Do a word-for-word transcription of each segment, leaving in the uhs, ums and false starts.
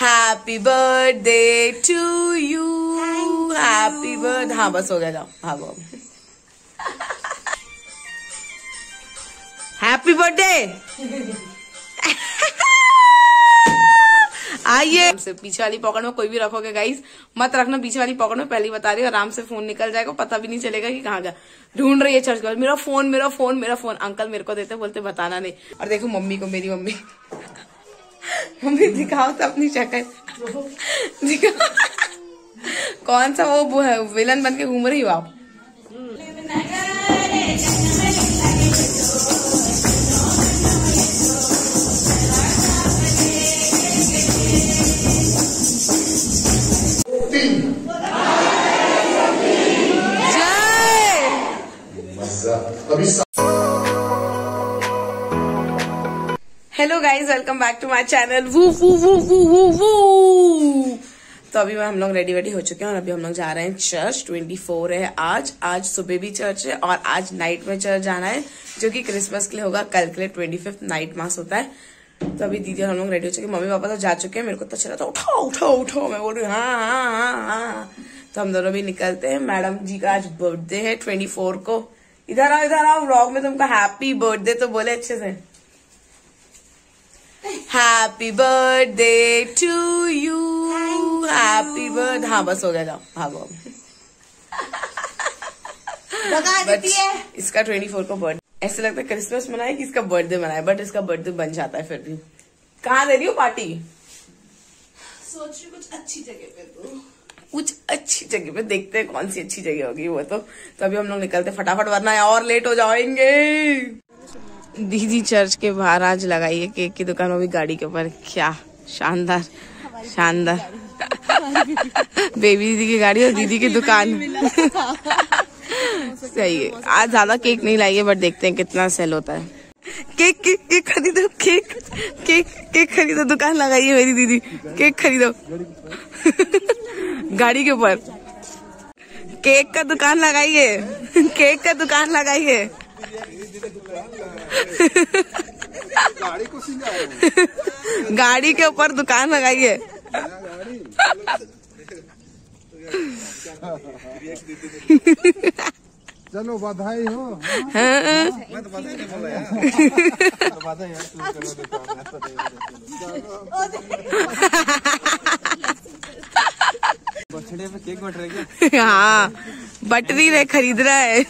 Happy birthday to you, happy birthday. हाँ बस हो गया, जाओ भागो। Happy birthday. आइए, पीछे वाली पॉकेट में कोई भी रखोगे गाइस, मत रखना पीछे वाली पॉकेट में, पहले ही बता रही हूँ, आराम से फोन निकल जाएगा, पता भी नहीं चलेगा कि कहाँ गया। ढूंढ रही है चर्च के बाद, मेरा फोन मेरा फोन मेरा फोन। अंकल मेरे को देते, बोलते बताना नहीं। और देखो मम्मी को, मेरी मम्मी मम्मी दिखाओ तो अपनी शक्ल दिखाओ। कौन सा वो है विलन बन के घूम रही हो आप? Hello guys, welcome back to my channel. वू वू वू वू वू वू। तो अभी हम लोग रेडी वेडी हो चुके हैं और अभी हम लोग जा रहे हैं चर्च। चौबीस है आज आज सुबह भी चर्च है और आज नाइट में चर्च जाना है, जो कि क्रिसमस के लिए होगा। कल के लिए पच्चीस नाइट मास होता है। तो अभी दीदी और हम लोग रेडी हो चुके हैं। मम्मी पापा तो जा चुके हैं, मेरे को तो चला था उठाओ उठाओ उठाओ, मैं बोल रही हूँ हाँ हाँ हाँ हाँ। तो हम दोनों भी निकलते हैं। मैडम जी का आज बर्थडे है चौबीस को। इधर आओ इधर आओ, व्लॉग में तुमको हैप्पी बर्थडे तो बोले अच्छे से। Happy birthday to you, happy birthday. हाँ बस हो गया, जाओ भागो। इसका चौबीस को बर्थडे, ऐसे लगता है क्रिसमस मनाए कि इसका बर्थडे मनाए, बट इसका बर्थडे बन जाता है फिर भी। कहाँ दे रही हो पार्टी? सोच रही कुछ अच्छी जगह पे, तो कुछ अच्छी जगह पे देखते हैं कौन सी अच्छी जगह होगी वो। तो, तो अभी हम लोग निकलते फटाफट, वरना और लेट हो जाएंगे। दीदी चर्च के बाहर आज लगाई है केक की दुकान, वो भी गाड़ी के ऊपर। क्या शानदार शानदार। बेबी दीदी की गाड़ी और दीदी की दुकान। सही है। आज ज्यादा केक नहीं लाई है, बट देखते हैं कितना सेल होता है। केक केक केक खरीदो, केक केक केक खरीदो, दुकान लगाई है मेरी दीदी। केक खरीदो गाड़ी के ऊपर। केक का दुकान लगाई है, केक का दुकान लगाई है। गाड़ी को सिंगार, गाड़ी के ऊपर दुकान लगाई है। चलो बधाई हो। हाँ। मैं तो बधाई नहीं बोला यार। बधाई यार, बर्थडे पे केक बट रहे क्या? हाँ बट नहीं रहे, खरीद रहा है।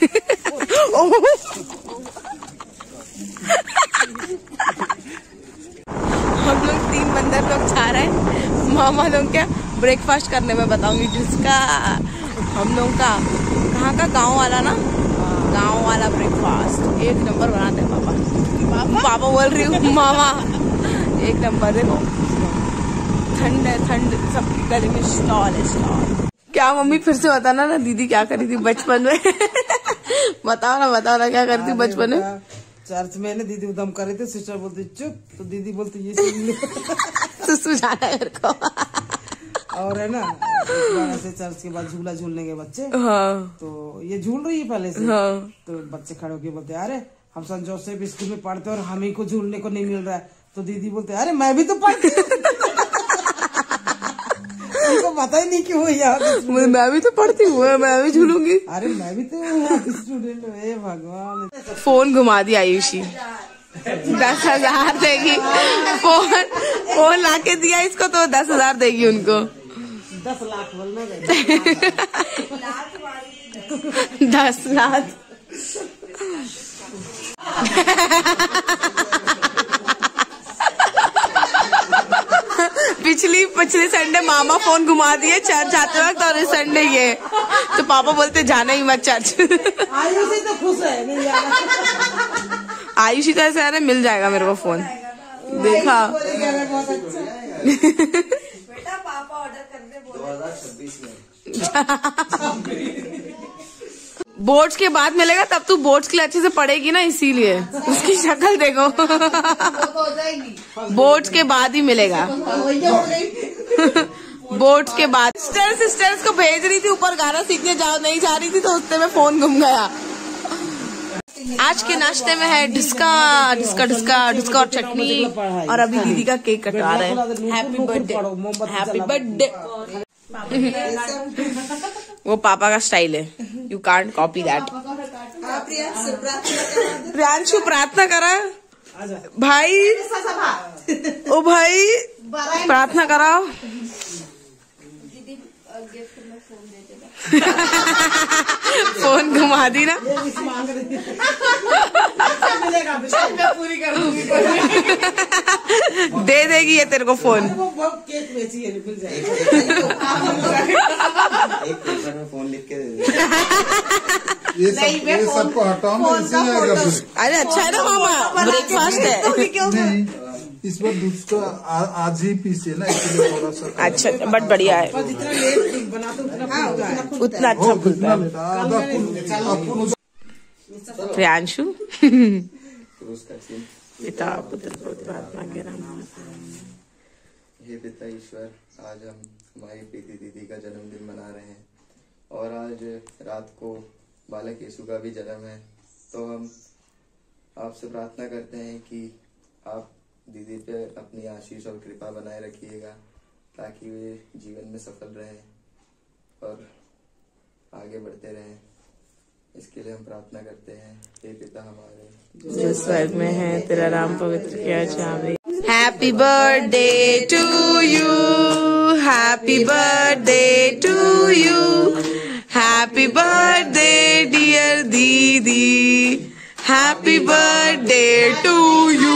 हम लोग तीन बंदर लोग जा रहे हैं। मामा लोग क्या ब्रेकफास्ट करने में बताऊंगी जिसका हम लोग का कहाँ का गांव वाला ना, गांव वाला ब्रेकफास्ट एक नंबर बनाते हैं पापा। पापा, पापा बोल रही हूँ मामा, एक नंबर। देखो ठंड है, ठंड सबकी गले में स्टॉल है स्टॉल। क्या मम्मी फिर से बताना ना, दीदी क्या करी थी बचपन में? बताओ ना बताओ ना, क्या करी थी बचपन में? चर्च में ना दीदी उदम कर रही थी, सिस्टर बोलती चुप, तो दीदी बोलती ये सुन ले। तो सुझाना है मेरे को। और है ना से चर्च के बाद झूला झूलने के बच्चे, हाँ। तो ये झूल रही है पहले से, हाँ। तो बच्चे खड़े होके बोलते अरे हम संत जोसेफ स्कूल में पढ़ते और हम ही को झूलने को नहीं मिल रहा है। तो दीदी बोलते अरे मैं भी तो पढ़ती हूँ। उनको पता ही नहीं कि वो यहाँ मैं भी तो पढ़ती हूँ, मैं भी झूलूंगी। अरे मैं भी तो स्टूडेंट हूँ। हे भगवान, फोन घुमा दी आयुषी, दस हजार देगी। फोन फोन लाके दिया इसको तो दस हजार देगी उनको। दस लाख बोलना गए। दस लाख। पिछली पिछले संडे मामा फोन घुमा दिए चर्च जाते वक्त, और इस संडे ये। तो पापा बोलते जाना ही मत चर्च। आयुषी तो खुश है, मिल जाएगा। आयुषी तो ऐसा है मिल जाएगा मेरे को फोन। देखा बहुत अच्छा। बेटा पापा ऑर्डर कर दे, बोले दो हज़ार छब्बीस में। बोर्ड्स के बाद मिलेगा, तब तू बोर्ड्स के लिए अच्छे से पढ़ेगी ना, इसीलिए उसकी शक्ल देखो। बोर्ड्स के बाद ही मिलेगा। बोर्ड्स के बाद सिस्टर सिस्टर्स को भेज रही थी ऊपर गाना सीखने, जाओ नहीं जा रही थी तो उससे में फोन गुम गया। आज के नाश्ते में है ढिस्का ढिस्का ढिस्का ढिस्का और चटनी। और अभी दीदी का केक कटवा रहे हैं। Happy birthday, happy birthday. वो पापा का स्टाइल है, you can't copy that. Priyanshu प्रार्थना करा भाई, ओ भाई प्रार्थना कराओ। फोन घुमा दी ना। पूरी कर दूंगी। दे देगी ये तेरे को फोन। केक बेची है, मिल जाएगा। एक पेपर में फोन लिख के दे दे। ये सब ये सबको हटाओ ना, इसी आएगा फिर। अरे अच्छा है ना मामा, ब्रेकफास्ट है। नहीं, इस बार दूध तो आज ही पीसे ना, इसलिए थोड़ा सा अच्छा बट बढ़िया है। जितना लेट बनाते उतना उतना अच्छा खुलता है। प्रियांशु पिता पुत्र पवित्र आत्मा के नाम। हे पिता ईश्वर, आज हम हमारी प्रीति दीदी का जन्मदिन मना रहे हैं और आज रात को बालक यीशु का भी जन्म है। तो हम आपसे प्रार्थना करते हैं कि आप दीदी पे अपनी आशीष और कृपा बनाए रखिएगा ताकि वे जीवन में सफल रहें और आगे बढ़ते रहें। इसके लिए हम प्रार्थना करते हैं। हे पिता हमारे जो स्वर्ग में है, तेरा नाम पवित्र किया जाए। Happy birthday to you, happy birthday to you, happy birthday dear didi, happy birthday to you.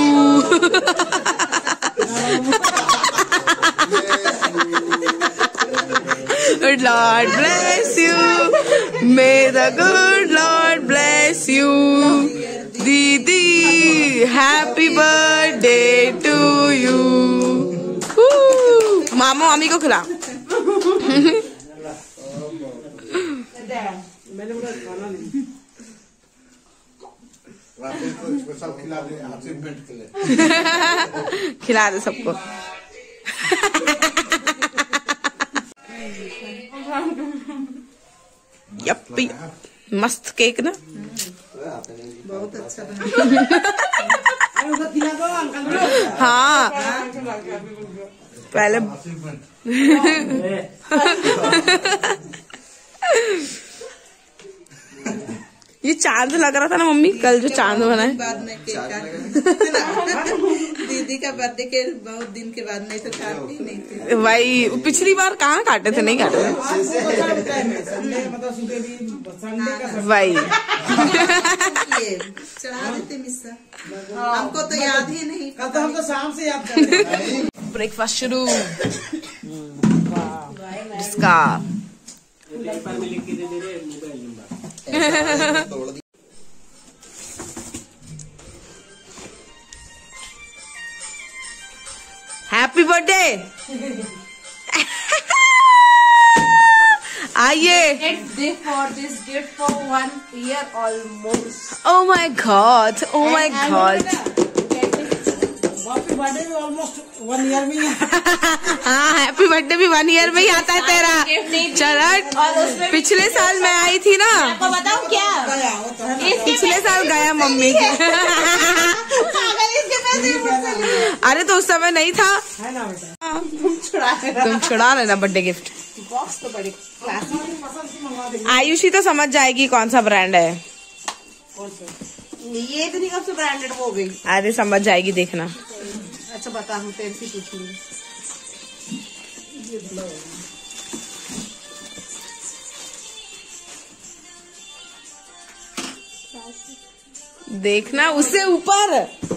Good Lord bless you, may the good Lord bless you, दीदी happy birthday to you। मामा मामी को खिला। मैंने बोला खाना नहीं। सब खिला दे, अचीवमेंट के लिए खिला दे सबको। यप्पी मस्त केक ना, बहुत अच्छा हाँ पहले ये चांद लग रहा था ना मम्मी, कल जो चांद बनाए। बाद में केक काट दीदी का बर्थडे के बहुत दिन के बाद, नहीं तो काटती नहीं थी। भाई पिछली बार कहाँ काटे थे, नहीं काटे थे भाई। ये चढ़ा देते मिस्सा, हमको तो याद ही नहीं। तो हम तो शाम से याद कर रहे हैं। ब्रेकफास्ट शुरू। इसका हैप्पी बर्थडे। आइए। For this gift for one year almost. Oh my God, oh my God. Happy birthday भी ऑलमोस्ट वन ईयर में ही। हाँ हैप्पी बर्थडे भी वन ईयर में ही आता है तेरा। चल पिछले साल मैं आई थी ना, आपको बताऊं क्या, पिछले साल गया मम्मी के। अरे तो उस समय नहीं था, है ना बेटा। तुम छुड़ा लेना बर्थडे गिफ्ट। बॉक्स तो बड़ी क्लासिक। आयुषी तो समझ जाएगी कौन सा ब्रांड है। ये इतनी कब से ब्रांडेड हो गई। अरे समझ जाएगी, देखना। अच्छा बता, हम तेरे से पूछूंगी। देखना उससे ऊपर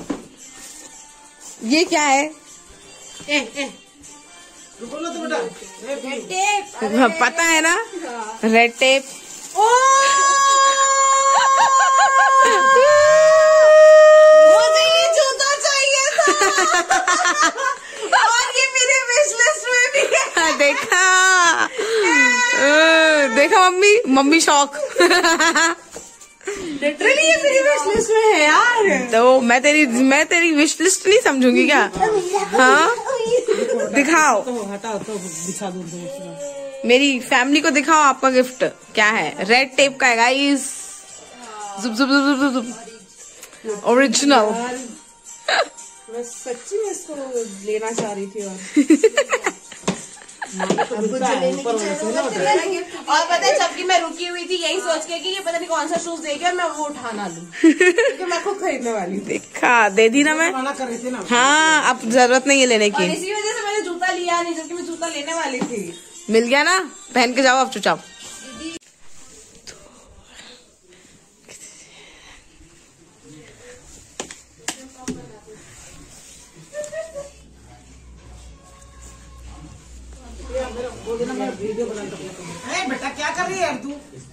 ये क्या है। ए ए रुको ना तो बेटा, पता है ना, रेड टेप। मुझे ये जूता चाहिए था और ये मेरे विश लिस्ट में भी है। देखा देखा मम्मी, मम्मी शौक। लिटरली ये मेरी विश लिस्ट में है यार। तो मैं तेरी मैं तेरी विश लिस्ट नहीं समझूंगी क्या। हाँ दिखाओ, तो हटाओ तो दिखा दूं तो। मेरी फैमिली को दिखाओ आपका गिफ्ट क्या है। रेड टेप का है गाइस, जुब जुब जुब जुब जुब ओरिजिनल। मैं सच्ची में इसको लेना चाह रही थी। और पता है जबकि मैं रुकी हुई थी यही सोच के कि ये पता नहीं कौन सा शूज देगी और मैं वो उठा ना लूं क्योंकि मैं खुद खरीदने वाली थी। देखा, दे दी ना मैं। मना कर रही थी ना। हाँ, अब जरूरत नहीं है लेने और की। इसी वजह से मैंने जूता लिया नहीं, जबकि मैं जूता लेने वाली थी। मिल गया ना, पहन के जाओ अब चुपचाप। अरे बेटा क्या कर रही है यार तू?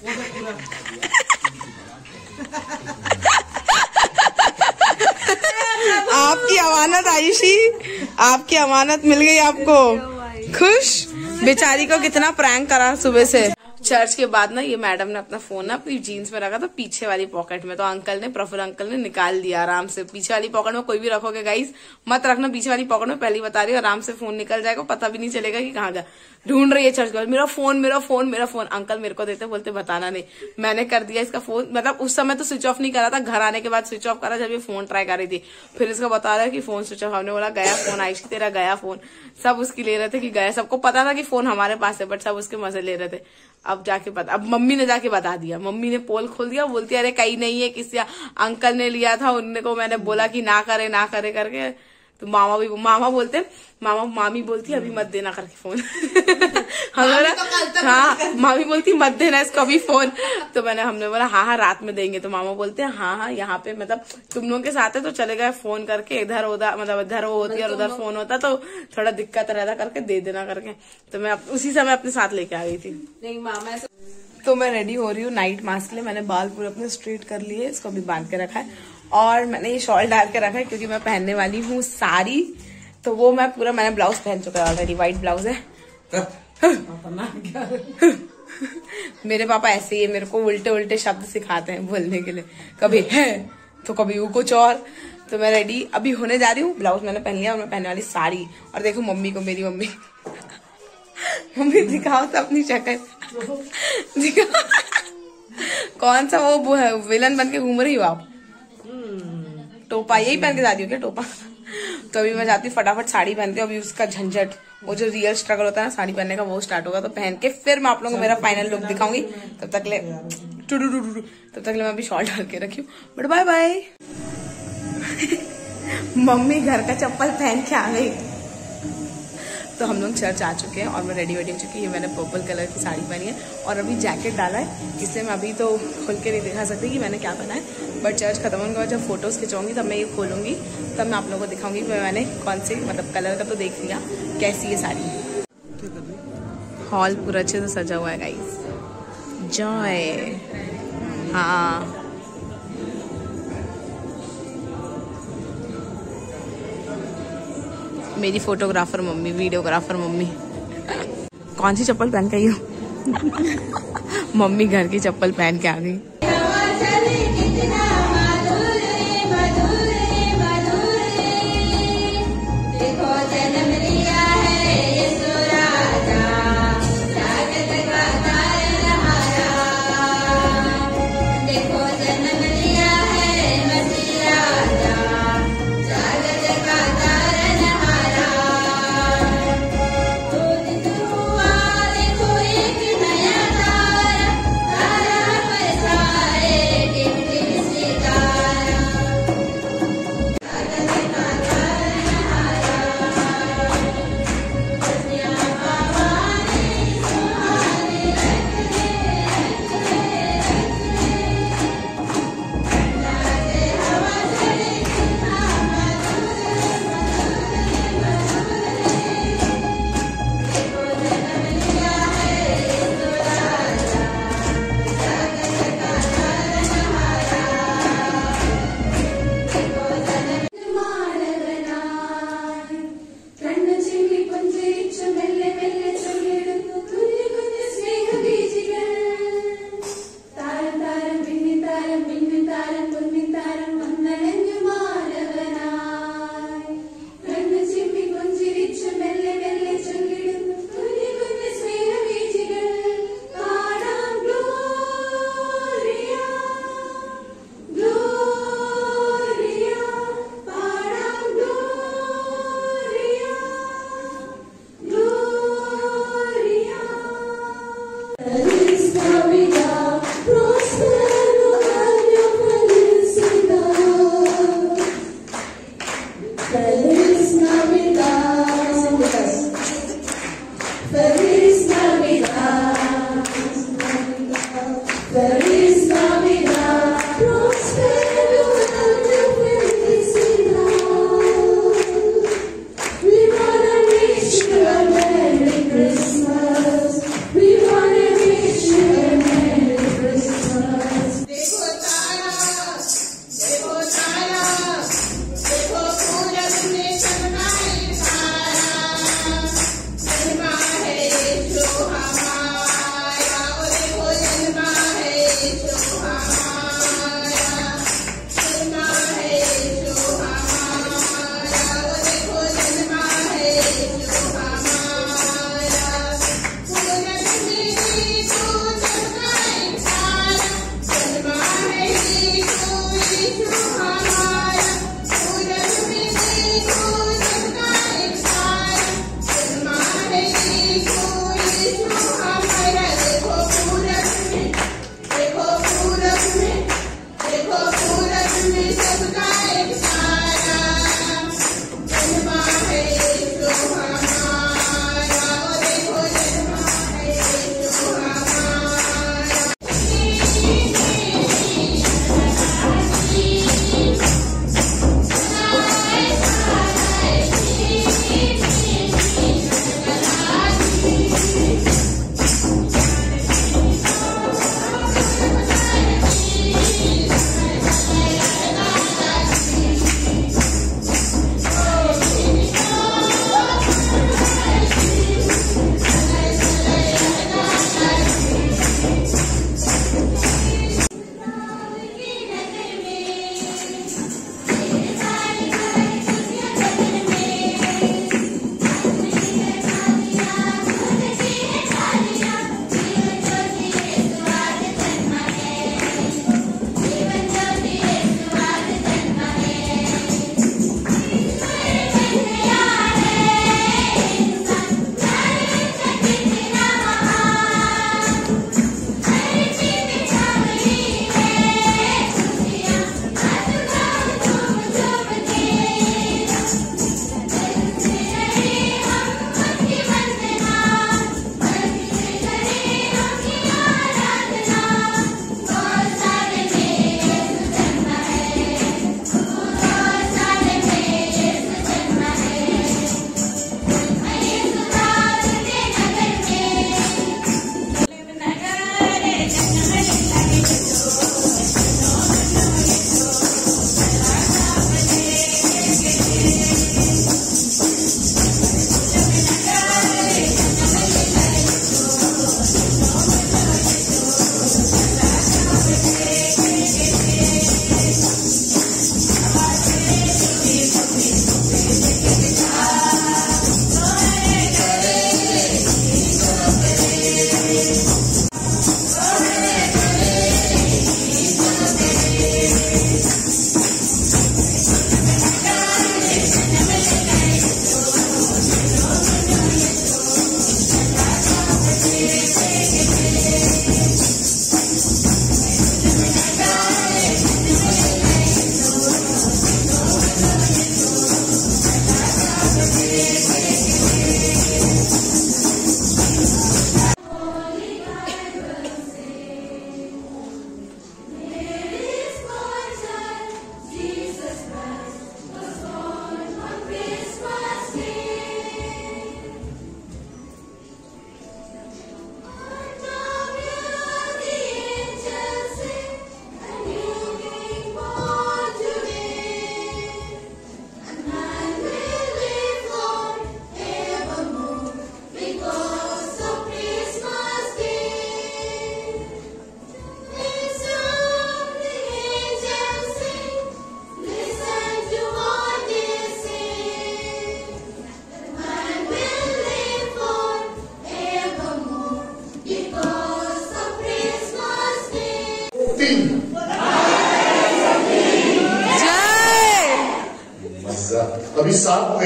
आपकी अमानत आयुषी, आपकी अमानत मिल गई आपको। खुश? बेचारी को कितना प्रैंक करा सुबह से। चर्च के बाद ना ये मैडम ने अपना फोन ना अपनी जीन्स में रखा था पीछे वाली पॉकेट में, तो अंकल ने प्रफुल्ल अंकल ने निकाल दिया आराम से। पीछे वाली पॉकेट में कोई भी रखोगे गाइस, मत रखना पीछे वाली पॉकेट में, पहली बता रही हूँ। आराम से फोन निकल जाएगा, पता भी नहीं चलेगा कि कहाँ गया। ढूंढ रही है चर्च के बाद, मेरा फोन मेरा फोन मेरा फोन। अंकल मेरे को देते, बोलते बताना नहीं। मैंने कर दिया इसका फोन, मतलब उस समय तो स्विच ऑफ नहीं करा था, घर आने के बाद स्विच ऑफ करा जब ये फोन ट्राई कर रही थी। फिर इसका बता रहा है कि फोन स्विच ऑफ। हमने बोला गया फोन आयुषी तेरा गया फोन। सब उसकी ले रहे थे कि गया, सबको पता था कि फोन हमारे पास है, बट सब उसके मजे ले रहे थे। अब जाके पता, अब मम्मी ने जाके बता दिया, मम्मी ने पोल खोल दिया, बोलती अरे कहीं नहीं है, किसी अंकल ने लिया था, उनने को मैंने बोला कि ना करे ना करे करके। तो मामा भी, मामा बोलते मामा मामी बोलती अभी मत देना करके फोन। हमारा तो हाँ, मामी बोलती मत देना इसको अभी फोन। तो मैंने हमने बोला हाँ हाँ रात में देंगे। तो मामा बोलते हैं हाँ हाँ यहाँ पे मतलब तुम लोगों के साथ है तो चले गए फोन करके, इधर उधर मतलब इधर वो होती है और उधर फोन होता तो थोड़ा दिक्कत रहता करके दे देना करके। तो मैं उसी समय अपने साथ लेके आ गई थी। नहीं मामा ऐसे। तो मैं रेडी हो रही हूँ नाइट मास्क के लिए। मैंने बाल पूरे अपने स्ट्रेट कर लिए, इसको अभी बांध के रखा है और मैंने ये शॉल डाल के रखा है क्योंकि मैं पहनने वाली हूँ साड़ी। तो वो मैं पूरा, मैंने ब्लाउज पहन चुका है ऑलरेडी, व्हाइट ब्लाउज है। मेरे पापा ऐसे ही मेरे को उल्टे उल्टे शब्द सिखाते हैं बोलने के लिए, कभी है तो कभी वो कुछ और। तो मैं रेडी अभी होने जा रही हूँ, ब्लाउज मैंने पहन लिया और मैं पहनने वाली साड़ी। और देखो मम्मी को, मेरी मम्मी मम्मी दिखाओ तो अपनी शक्ल दिखाओ। कौन सा वो है विलन बन के घूम रही हो आप? टोपा यही पहन के जा रही हो क्या, टोपा? तो अभी मैं जाती हूँ फटाफट साड़ी पहनती हूँ। अभी उसका झंझट, वो जो रियल स्ट्रगल होता है ना साड़ी पहनने का, वो स्टार्ट होगा। तो पहन के फिर मैं आप लोगों को मेरा फाइनल लुक दिखाऊंगी। तब तक ले टुडू टुडू तब तक ले मैं अभी शॉल डाल के रखी हूँ। But by bye. मम्मी घर का चप्पल पहन के आ गई। तो हम लोग चर्च आ चुके हैं और मैं रेडी वेडी हो चुकी है। ये मैंने पर्पल कलर की साड़ी पहनी है और अभी जैकेट डाला है, इसलिए मैं अभी तो खोल के नहीं दिखा सकती कि मैंने क्या पहना है। बट चर्च खत्म होने के बाद जब फोटोज खिंचाऊंगी तब मैं ये खोलूंगी, तब मैं आप लोगों को दिखाऊंगी कि मैंने कौन से मतलब कलर का तो देख लिया, कैसी ये साड़ी। हॉल पूरा अच्छे से सजा हुआ है गाइस। जॉय। हाँ मेरी फोटोग्राफर मम्मी, वीडियोग्राफर मम्मी। कौन सी चप्पल पहन के आई हो? मम्मी घर की चप्पल पहन के आ गई।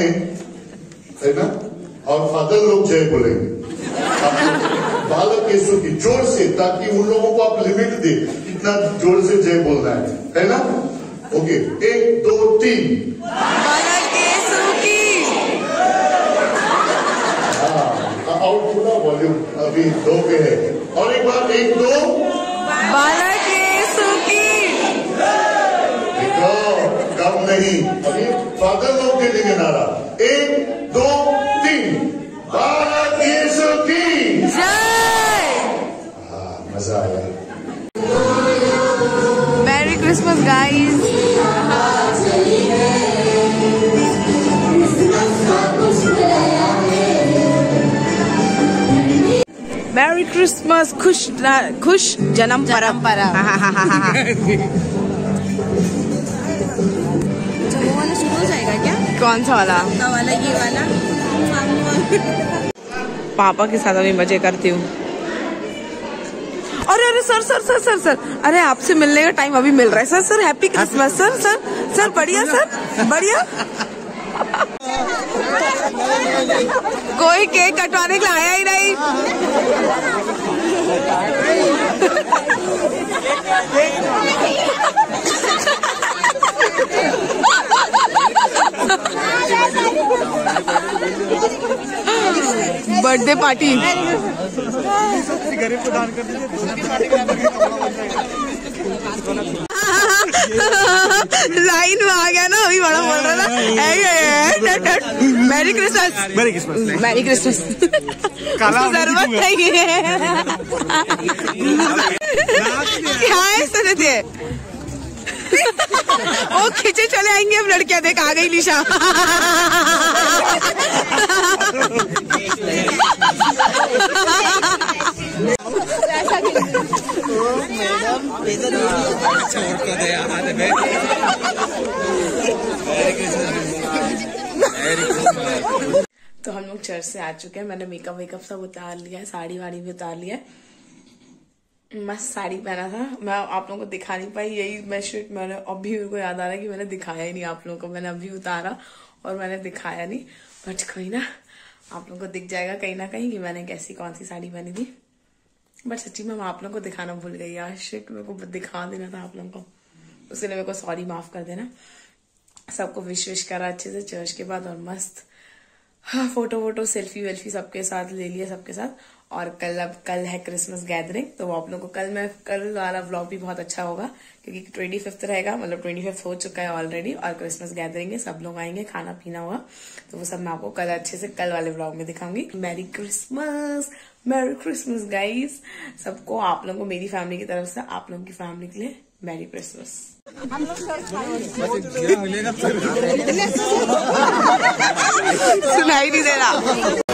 में, है ना, और फादर लोग जय बोलेंगे बालक यीशु की जोर से, ताकि उन लोगों को आप लिमिट दे कितना जोर से जय बोलना है, है ना? ओके, एक दो तीन। बालक यीशु की। हाँ, आउट पूरा वॉल्यूम अभी दो पे है, और एक बार एक दो। बालक यीशु की। देखो कम नहीं, अभी फादर लोग दे देंगे नारा, एक दो तीन। बालक यीशु की जय। हाँ, मजा आया। Merry Christmas guys. Merry Christmas, खुश खुश जन्म परंपरा। वो वाला शुरू हो जाएगा क्या? कौन सा वाला? का वाला, ये वाला। पापा के साथ अभी मजे करती हूँ। अरे अरे sir sir sir sir sir अरे आपसे मिलने का टाइम अभी मिल रहा है sir. Sir happy Christmas sir. Sir sir बढ़िया सर बढ़िया। कोई केक कटवाने के लिए आया ही नहीं। Birthday party. गरीब को दान कर दीजिए। लाइन में आ गया ना, अभी बड़ा बोल रहा था merry Christmas. Merry Christmas. Merry Christmas. जरूरत नहीं है। क्या है सुनते? वो खींचे चले आएंगे अब लड़कियां। देख आ गई निशा। तो हम लोग चर्च से आ चुके हैं। मैंने मेकअप वेकअप सब उतार लिया है, साड़ी वाड़ी भी उतार लिया है। मस्त साड़ी पहना था। मैं आप लोगों को दिखा नहीं पाई, यही मैं शूट मैंने अभी मेरे को याद आ रहा है कि मैंने दिखाया ही नहीं आप लोगों को। मैंने अभी उतारा और मैंने दिखाया नहीं, बट कोई ना, आप लोगों को दिख जाएगा कहीं ना कहीं कि मैंने कैसी कौन सी साड़ी पहनी थी। बट सच्ची में मैं आप लोगों को दिखाना भूल गई यार। शिट, मेरे को दिखा देना था आप लोगों को, उसके लिए मेरे को सॉरी, माफ कर देना। सबको विश विश करा अच्छे से चर्च के बाद, और मस्त हाँ, फोटो वोटो सेल्फी वेल्फी सबके साथ ले लिया सबके साथ। और कल अब कल है क्रिसमस गैदरिंग, तो वो आप लोगों को कल मैं कल वाला व्लॉग भी बहुत अच्छा होगा, क्योंकि ट्वेंटी फिफ्थ रहेगा, मतलब ट्वेंटी फिफ्थ हो चुका है ऑलरेडी, और क्रिसमस गैदरिंग है, सब लोग आएंगे, खाना पीना होगा, तो वो सब मैं आपको कल अच्छे से कल वाले व्लॉग में दिखाऊंगी। Merry Christmas, merry Christmas guys सबको, आप लोगों को मेरी फैमिली की तरफ से, आप लोगों की फैमिली के लिए मैरी क्रिसमस। सुनाई नहीं दे रहा।